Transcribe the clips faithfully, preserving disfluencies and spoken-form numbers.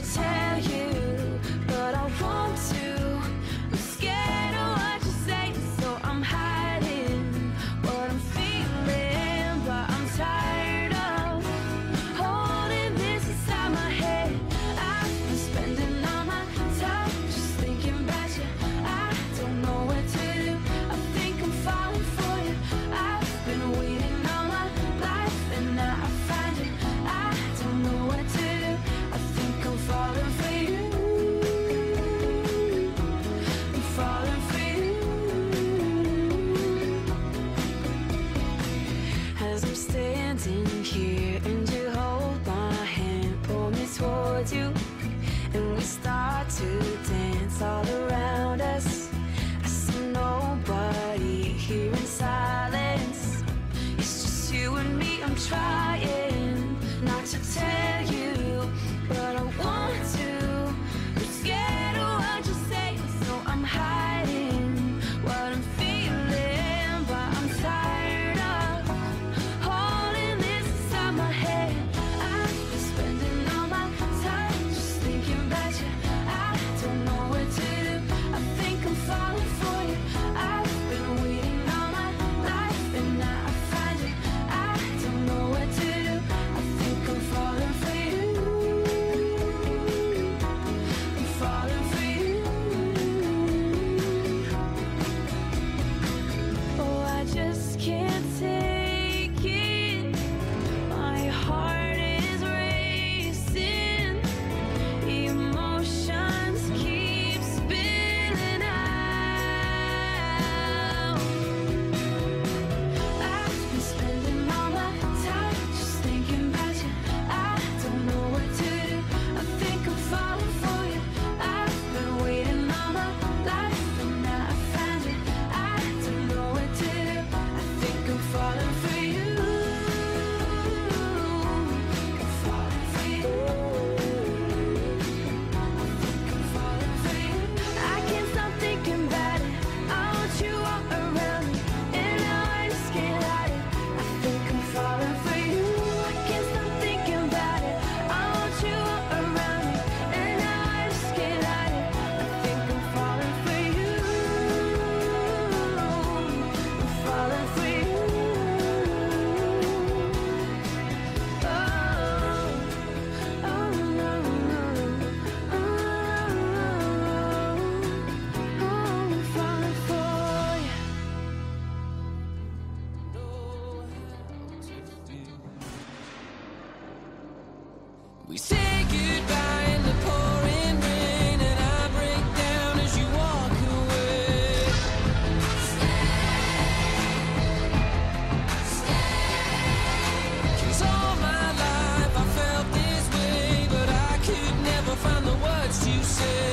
tell you, but I want to. I'm scared of what you say, so I'm hiding what I'm feeling, but I'm tired of holding this inside my head. I've been spending all my time just thinking about you. I don't know what to do. I think I'm falling for you. I've been waiting all my life and now I find you. I don't know what to do. I think I'm falling for you. I'm falling for you. As I'm standing here and you hold my hand, pull me towards you, and we start to dance all around us. I see nobody here in silence. It's just you and me. I'm trying not to tell you, but I want to. I'm scared of what you say, so I'm hiding what I'm feeling, but I'm tired of holding this inside my head. I've been spending all my time just thinking about you. I don't know what to do. I think I'm falling for you. I've been waiting all my life and now I find you. I don't know what to do. I think I'm falling for you. I'm falling for you. Oh, I just can't take it. My heart is racing. Emotions keep spilling out. I've been spending all my time just thinking about you. I don't know what to do. I think I'm falling for you. I've been waiting all my life and now I find you. I don't know what to do. I think I'm falling for you. I'm falling for you. I'm falling for you. I can't stop thinking about it. I want you all around me, and now I just can't hide it. I think I'm falling for you. I can't stop thinking about it. I want you all around me, and now I just can't hide it. I think I'm falling for you. I'm falling for you. Oh, oh no, no. Oh, I'm falling for you. We say goodbye in the pouring rain, and I break down as you walk away. Cause all my life I felt this way, but I could never find the words to say.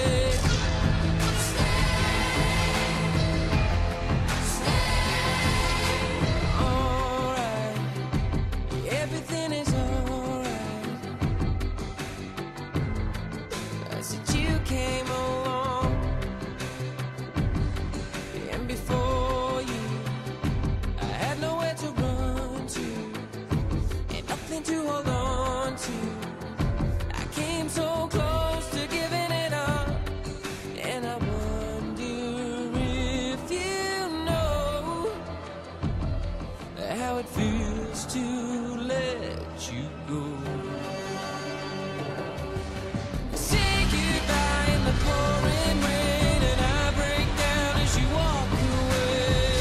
Alright, everything is alright. I said you came along, and before you, I had nowhere to run to, and nothing to hold on to. I came so close to giving it up, and I wonder if you know how it feels to let you go. Say goodbye in the pouring rain, and I break down as you walk away.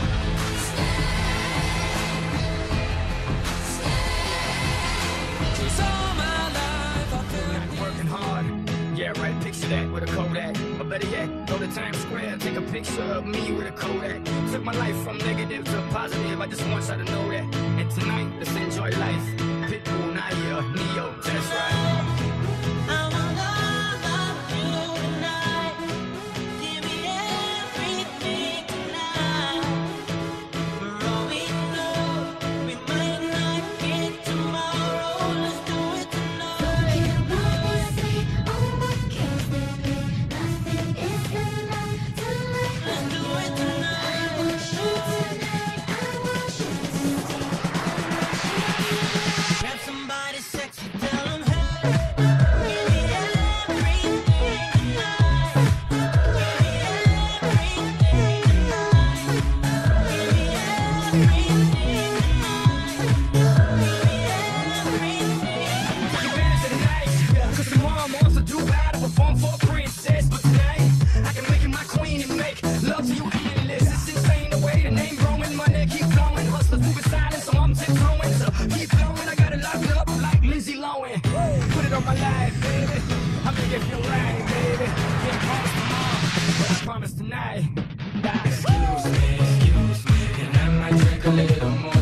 Cause all my life I felt Working hard, yeah, right, picture that with a Kodak. Or better yet, go to Times Square, take a picture of me with a Kodak. Took my life from negative to positive, I just want y'all to know that. And tonight, let's enjoy life. Pitbull, Naya, Neo, that's right. Grab somebody sexy, tell them hey, give me that. Put it on my life, baby. I'm gonna give you a ride, baby. Can't promise tomorrow, but I promise tonight. Excuse me, excuse me, and I might drink a little more.